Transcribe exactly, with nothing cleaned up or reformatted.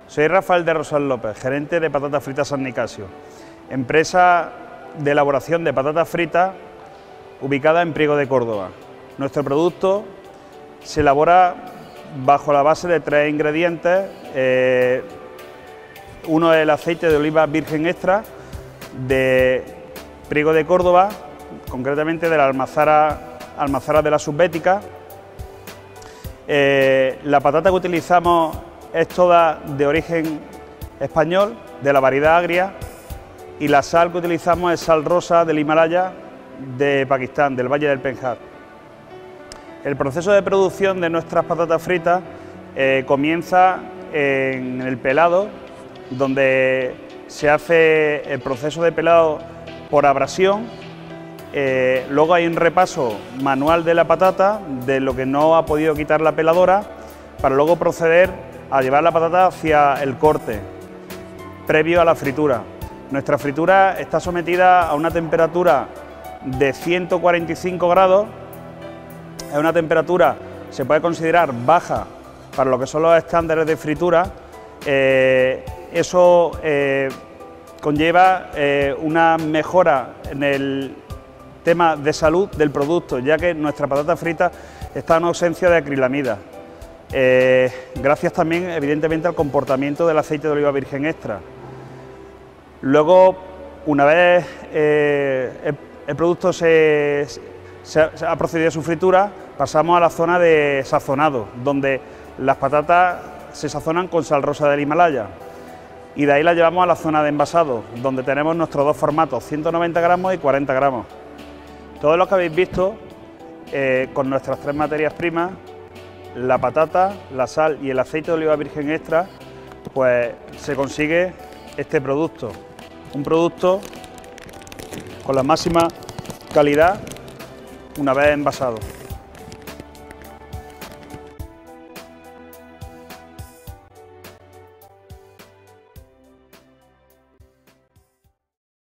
Soy Rafael de Rosal López, gerente de Patatas Fritas San Nicasio, empresa de elaboración de patatas fritas ubicada en Priego de Córdoba. Nuestro producto se elabora bajo la base de tres ingredientes. Eh, uno es el aceite de oliva virgen extra de Priego de Córdoba, concretamente de la almazara, almazara de la Subbética. Eh, la patata que utilizamos es toda de origen español, de la variedad agria, y la sal que utilizamos es sal rosa del Himalaya de Pakistán, del Valle del Penjar. El proceso de producción de nuestras patatas fritas eh, comienza en el pelado, donde se hace el proceso de pelado por abrasión. Eh, luego hay un repaso manual de la patata, de lo que no ha podido quitar la peladora, para luego proceder a llevar la patata hacia el corte, previo a la fritura. Nuestra fritura está sometida a una temperatura de ciento cuarenta y cinco grados, es una temperatura, se puede considerar baja para lo que son los estándares de fritura. Eh, eso eh, conlleva eh, una mejora en el tema de salud del producto, ya que nuestra patata frita está en ausencia de acrilamida. Eh, gracias también, evidentemente, al comportamiento del aceite de oliva virgen extra. Luego, una vez eh, el, el producto se, se, se ha procedido a su fritura, pasamos a la zona de sazonado, donde las patatas se sazonan con sal rosa del Himalaya, y de ahí las llevamos a la zona de envasado, donde tenemos nuestros dos formatos, ciento noventa gramos y cuarenta gramos. Todo lo que habéis visto eh, con nuestras tres materias primas, la patata, la sal y el aceite de oliva virgen extra, pues se consigue este producto, un producto con la máxima calidad una vez envasado.